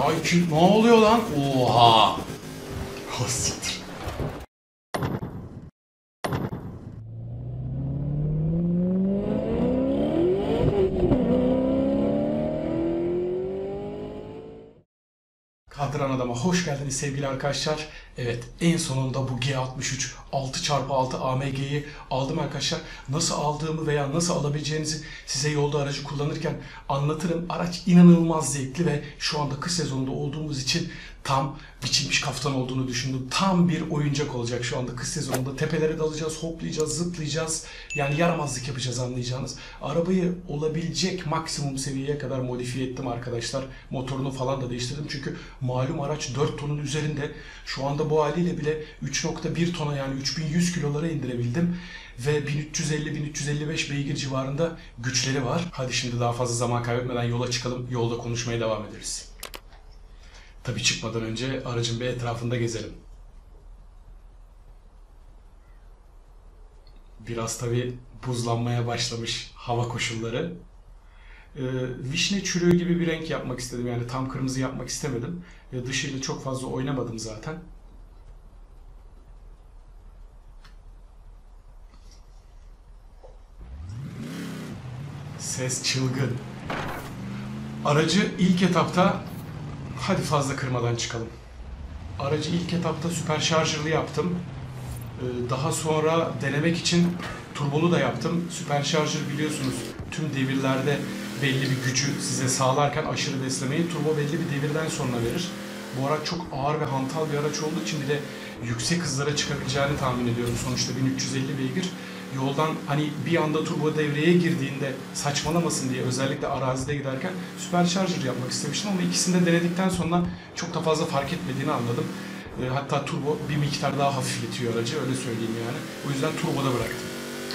Ay ki ne oluyor lan? Oha. Ha siktir. Kadran Adam'a hoş geldiniz sevgili arkadaşlar. Evet, en sonunda bu G63 6x6 AMG'yi aldım arkadaşlar. Nasıl aldığımı veya nasıl alabileceğinizi size yolda aracı kullanırken anlatırım. Araç inanılmaz zevkli ve şu anda kış sezonunda olduğumuz için tam biçilmiş kaftan olduğunu düşündüm. Tam bir oyuncak olacak şu anda kış sezonunda. Tepelere dalacağız, hoplayacağız, zıplayacağız. Yani yaramazlık yapacağız anlayacağınız. Arabayı olabilecek maksimum seviyeye kadar modifiye ettim arkadaşlar. Motorunu falan da değiştirdim. Çünkü malum araç 4 tonun üzerinde. Şu anda bu haliyle bile 3.1 tona yani 3100 kilolara indirebildim. Ve 1350-1355 beygir civarında güçleri var. Hadi şimdi daha fazla zaman kaybetmeden yola çıkalım. Yolda konuşmaya devam ederiz. Tabii çıkmadan önce aracın bir etrafında gezelim. Biraz tabii buzlanmaya başlamış hava koşulları. Vişne çürüğü gibi bir renk yapmak istedim. Yani tam kırmızı yapmak istemedim. Dışıyla çok fazla oynamadım zaten. Ses çılgın. Aracı ilk etapta hadi fazla kırmadan çıkalım. Aracı ilk etapta süperşarjörlü yaptım. Daha sonra denemek için turbolu da yaptım. Süperşarjör biliyorsunuz tüm devirlerde belli bir gücü size sağlarken aşırı beslemeyi turbo belli bir devirden sonra verir. Bu araç çok ağır ve hantal bir araç olduğu için bir de yüksek hızlara çıkabileceğini tahmin ediyorum. Sonuçta 1350 beygir. Yoldan hani bir anda turbo devreye girdiğinde saçmalamasın diye özellikle arazide giderken süperşarjör yapmak istemiştim ama ikisini de denedikten sonra çok da fazla fark etmediğini anladım. Hatta turbo bir miktar daha hafifletiyor aracı, öyle söyleyeyim yani. O yüzden turboda bıraktım.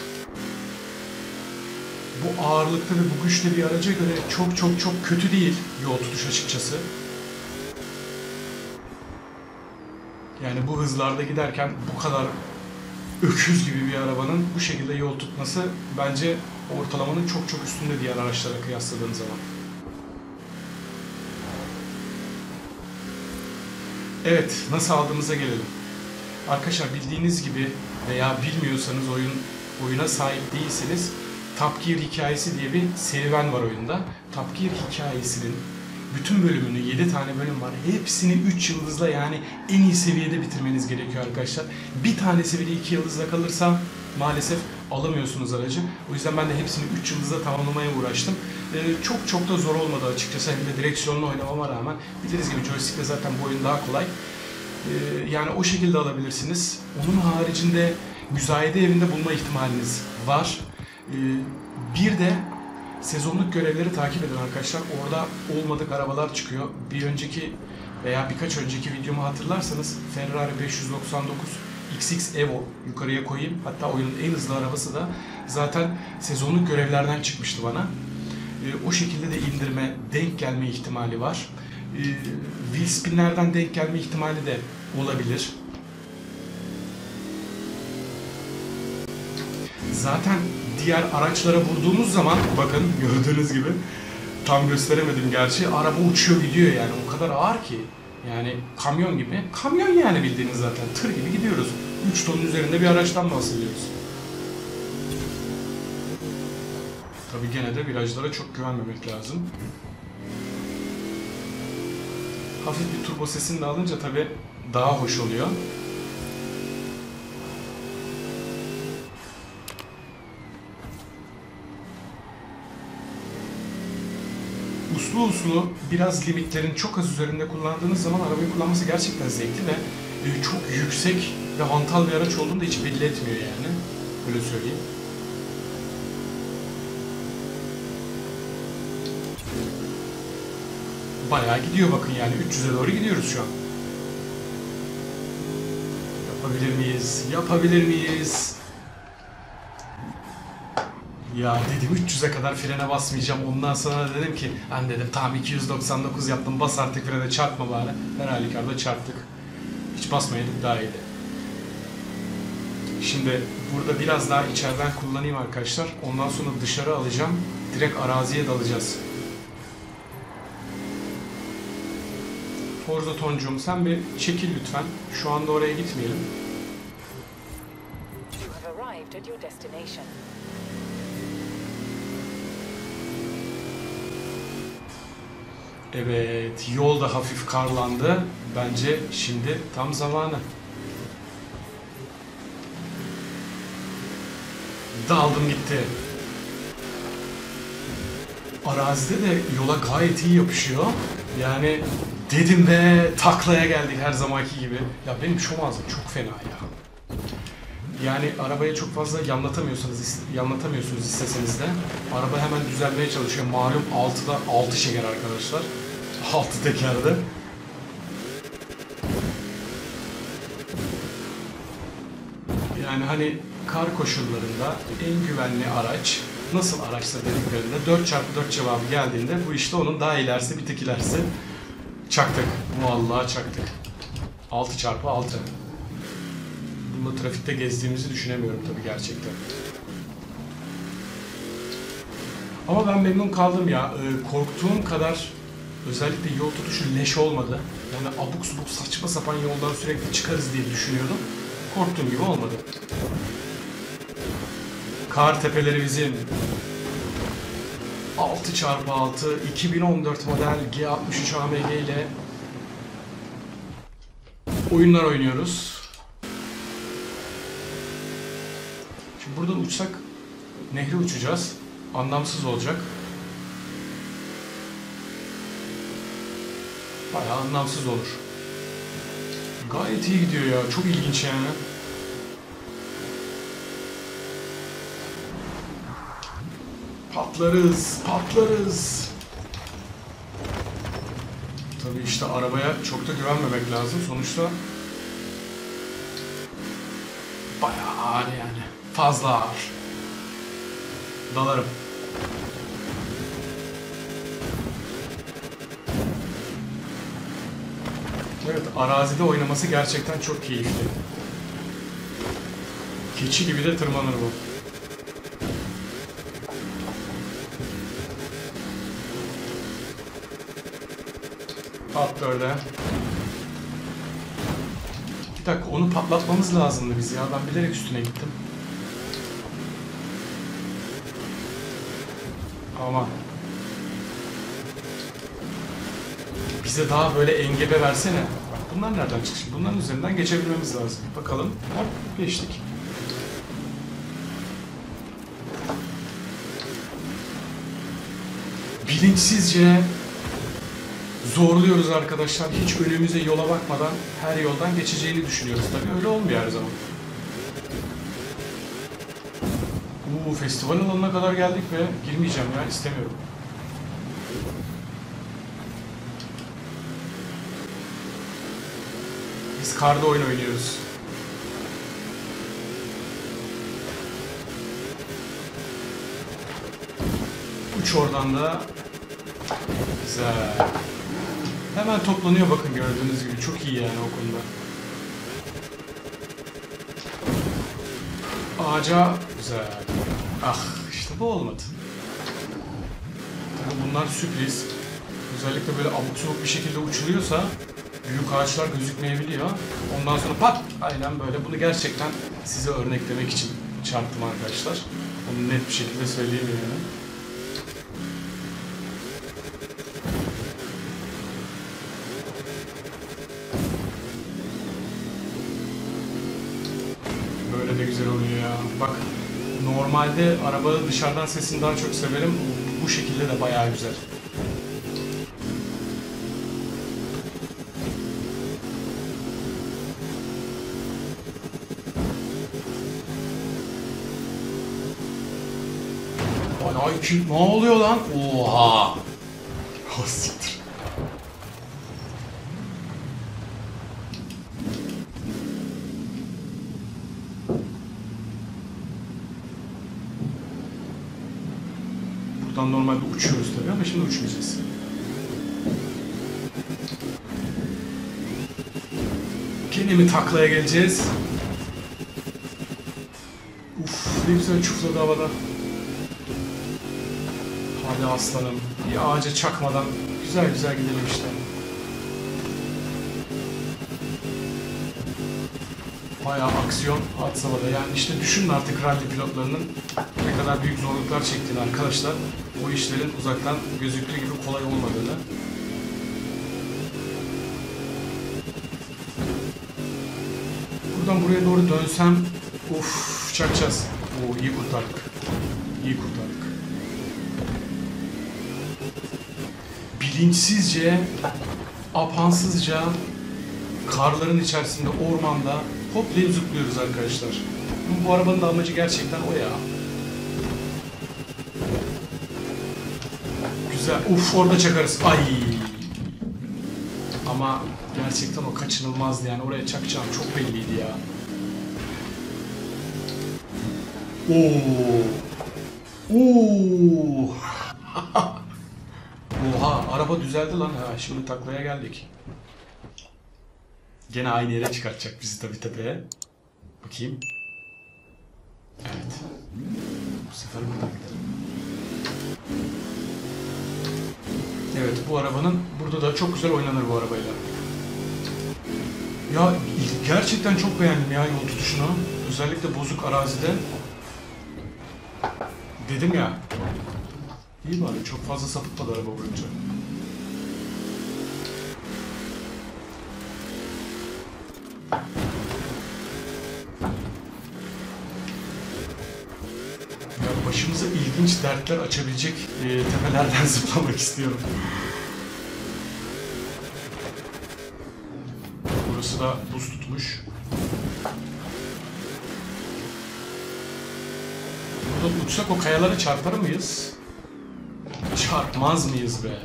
Bu ağırlıkta ve bu güçte bir araca göre çok kötü değil yol tutuş açıkçası. Yani bu hızlarda giderken bu kadar öküz gibi bir arabanın bu şekilde yol tutması bence ortalamanın çok üstünde diğer araçlara kıyasladığın zaman. Evet, nasıl aldığımıza gelelim. Arkadaşlar bildiğiniz gibi veya bilmiyorsanız oyuna sahip değilseniz Top Gear hikayesi diye bir serüven var oyunda. Top Gear hikayesinin bütün bölümünü, 7 tane bölüm var. Hepsini 3 yıldızla yani en iyi seviyede bitirmeniz gerekiyor arkadaşlar. Bir tanesi bile 2 yıldızla kalırsa maalesef alamıyorsunuz aracı. O yüzden ben de hepsini 3 yıldızla tamamlamaya uğraştım. Çok da zor olmadı açıkçası. Hem de direksiyonla oynamama rağmen. Bildiğiniz gibi joystick'le zaten bu oyun daha kolay. Yani o şekilde alabilirsiniz. Onun haricinde müzayede evinde bulma ihtimaliniz var. Bir de sezonluk görevleri takip edin arkadaşlar. Orada olmadık arabalar çıkıyor. Bir önceki veya birkaç önceki videomu hatırlarsanız Ferrari 599 XX Evo yukarıya koyayım. Hatta oyunun en hızlı arabası da zaten sezonluk görevlerden çıkmıştı bana. O şekilde de indirme, denk gelme ihtimali var. Wheel spinlerden denk gelme ihtimali de olabilir. Zaten diğer araçlara vurduğumuz zaman bakın gördüğünüz gibi tam gösteremedim gerçi araba uçuyor gidiyor yani o kadar ağır ki yani kamyon gibi. Kamyon yani bildiğiniz zaten tır gibi gidiyoruz. 3 tonun üzerinde bir araçtan bahsediyoruz. Tabii gene de virajlara çok güvenmemek lazım. Hafif bir turbo sesini de alınca tabii daha hoş oluyor. Uslu biraz limitlerin çok az üzerinde kullandığınız zaman arabayı kullanması gerçekten zevkli ve çok yüksek ve hantal bir araç olduğunu da hiç belli etmiyor yani. Öyle söyleyeyim. Bayağı gidiyor bakın yani 300'e doğru gidiyoruz şu an. Yapabilir miyiz? Yapabilir miyiz? Ya dedim 300'e kadar frene basmayacağım. Ondan sonra dedim ki hani dedim tamam 299 yaptım bas artık frene çarpma bari. Her halükarda çarptık. Hiç basmayaydık daha iyiydi. Şimdi burada biraz daha içeriden kullanayım arkadaşlar. Ondan sonra dışarı alacağım. Direkt araziye dalacağız. Forza Toncuğum sen bir çekil lütfen. Şu anda oraya gitmeyelim. You have arrived at your destination. Evet, yol da hafif karlandı. Bence şimdi tam zamanı. Daldım gitti. Arazide de yola gayet iyi yapışıyor. Yani dedim be, taklaya geldik her zamanki gibi. Ya benim şu mağaza çok fena ya. Yani arabaya çok fazla yanlatamıyorsunuz isteseniz de. Araba hemen düzelmeye çalışıyor. Malum 6'da 6 şeker arkadaşlar. 6 tekerde. Yani hani kar koşullarında en güvenli araç nasıl araçsa dediklerinde 4x4 cevabı geldiğinde bu işte onun daha ilerisi bir tek ilerisi çaktık. Vallahi çaktık. 6x6. Bununla trafikte gezdiğimizi düşünemiyorum tabii gerçekten. Ama ben memnun kaldım ya. Korktuğum kadar özellikle yol tutuşu leş olmadı. Yani abuk subuk saçma sapan yoldan sürekli çıkarız diye düşünüyordum. Korktuğum gibi olmadı. Kar tepeleri bizim. 6x6 2014 model G63 AMG ile oyunlar oynuyoruz. Şimdi buradan uçsak nehre uçacağız. Anlamsız olacak. Bayağı anlamsız olur. Gayet iyi gidiyor ya. Çok ilginç yani. Patlarız, patlarız. Tabii işte arabaya çok da güvenmemek lazım. Sonuçta bayağı ağır yani. Fazla ağır. Dalarım. Evet, arazide oynaması gerçekten çok keyifli. Keçi gibi de tırmanır bu. Patla öyle. Bir dakika, onu patlatmamız lazımdı biz ya. Ben bilerek üstüne gittim. Aman. Bize daha böyle engebe versene. Bak bunlar nereden çıktı? Bunların üzerinden geçebilmemiz lazım. Bakalım. Hop, geçtik. Bilinçsizce zorluyoruz arkadaşlar. Hiç önümüze yola bakmadan her yoldan geçeceğini düşünüyoruz. Tabii öyle olmuyor her zaman. Festival alanına kadar geldik ve girmeyeceğim ya, istemiyorum. Biz karda oyun oynuyoruz. Uç oradan da. Güzel. Hemen toplanıyor bakın, gördüğünüz gibi. Çok iyi yani o konuda. Ağaca. Güzel. Ah işte bu olmadı. Tabii bunlar sürpriz. Özellikle böyle abuk subuk bir şekilde uçuluyorsa büyük ağaçlar gözükmeyebiliyor. Ondan sonra pat, aynen böyle. Bunu gerçekten size örneklemek için çarptım arkadaşlar. Onu net bir şekilde söyleyeyim yani. Böyle de güzel oluyor ya. Bak, normalde arabanın dışarıdan sesini daha çok severim. Bu şekilde de bayağı güzel. Ay ki ne oluyor lan? Oha! Oh, siktir. Buradan normalde uçuyoruz tabii ama şimdi uçmayacağız. Gene mi taklaya geleceğiz? Uf, ne güzel çufladı havada. Hadi aslanım, bir ağaca çakmadan güzel güzel gidelim işte. bayağı aksiyon had safhada. Yani işte düşünün artık rally pilotlarının ne kadar büyük zorluklar çektiğini arkadaşlar. Bu işlerin uzaktan gözüktüğü gibi kolay olmadığını. Buradan buraya doğru dönsem, of, çakacağız. Oo, iyi kurtardık. İyi kurtardık. Bilinçsizce, apansızca karların içerisinde, ormanda hoplayıp zıplıyoruz arkadaşlar. Bu arabanın da amacı gerçekten o ya. Güzel. Uf, orada çakarız. Ay. Ama gerçekten o kaçınılmazdı yani. Oraya çakacağım çok belliydi ya. Oo. Oo. Oha, araba düzeldi lan. Ha, şimdi taklaya geldik. Gene aynı yere çıkartacak bizi tabii tepeye. Bakayım. Evet. Bu sefer buradan gidelim. Evet, bu arabanın burada da çok güzel oynanır bu arabayla. Ya gerçekten çok beğendim ya yol tutuşunu. Özellikle bozuk arazide. Dedim ya. İyi bari, çok fazla sapıtmadı araba boyunca. Ya başımıza ilginç dertler açabilecek tepelerden zıplamak istiyorum. Burası da buz tutmuş. Burada uçsak o kayalara çarpar mıyız? Çarpmaz mıyız be?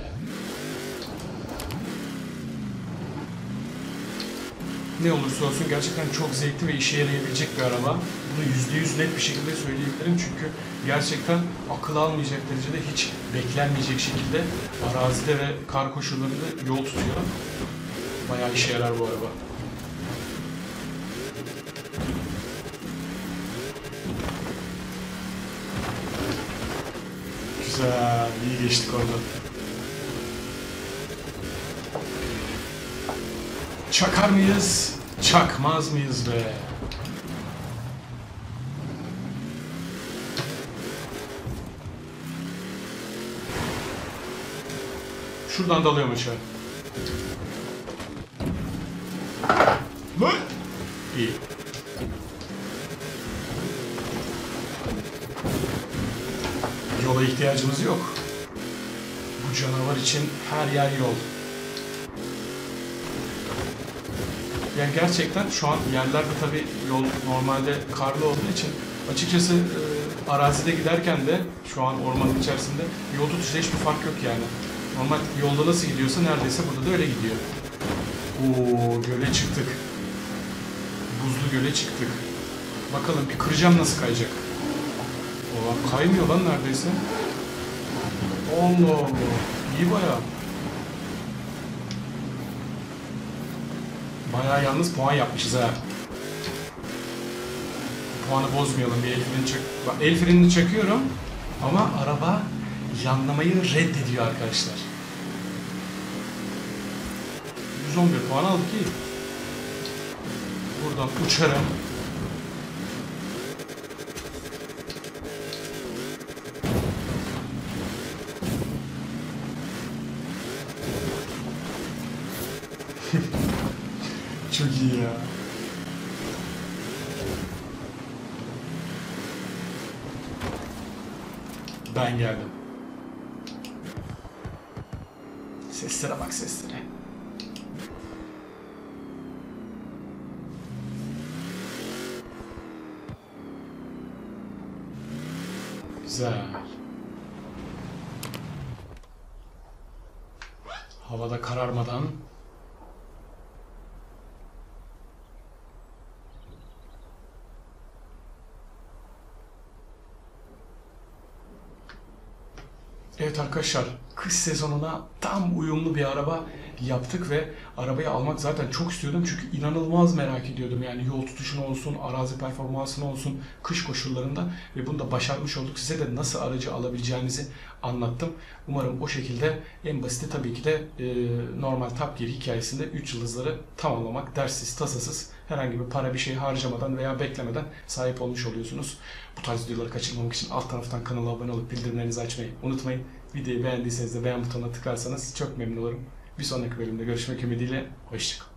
Ne olursa olsun gerçekten çok zevkli ve işe yarayabilecek bir araba. Bunu %100 net bir şekilde söyleyebilirim çünkü gerçekten akıl almayacak derecede hiç beklenmeyecek şekilde arazide ve kar koşullarında yol tutuyor. Bayağı işe yarar bu araba. Güzel, iyi geçtik oradan. Çakar mıyız? Çakmaz mıyız be? Şuradan dalıyorum aşağı. İyi. Yola ihtiyacımız yok. Bu canavar için her yer yol. Yani gerçekten şu an yerlerde tabii yol normalde karlı olduğu için açıkçası arazide giderken de şu an ormanın içerisinde yol tutuşta hiçbir fark yok yani. Normal yolda nasıl gidiyorsa neredeyse burada da öyle gidiyor. Oo, göle çıktık. Buzlu göle çıktık. Bakalım bir kıracağım nasıl kayacak. Oo, kaymıyor lan neredeyse. Allah Allah. İyi bayağı. Bayağı yalnız puan yapmışız ha. Puanı bozmayalım, bir el freni çak. Bak, el frenini çakıyorum ama araba yanlamayı reddediyor arkadaşlar. 111 puan aldık iyi. Buradan uçarım. Çok iyi ya. Ben geldim. Seslere bak, seslere. Güzel. Havada kararmadan evet arkadaşlar, kış sezonuna tam uyumlu bir araba. yaptık ve arabayı almak zaten çok istiyordum çünkü inanılmaz merak ediyordum. Yani yol tutuşunu olsun, arazi performansını olsun, kış koşullarında ve bunu da başarmış olduk. Size de nasıl aracı alabileceğinizi anlattım. Umarım o şekilde en basiti tabii ki de normal Top Gear hikayesinde 3 yıldızları tamamlamak, derssiz, tasasız, herhangi bir para bir şey harcamadan veya beklemeden sahip olmuş oluyorsunuz. Bu tarz videoları kaçırmamak için alt taraftan kanala abone olup bildirimlerinizi açmayı unutmayın. Videoyu beğendiyseniz de beğen butonuna tıklarsanız çok memnun olurum. Bir sonraki bölümde görüşmek ümidiyle, hoşçakalın.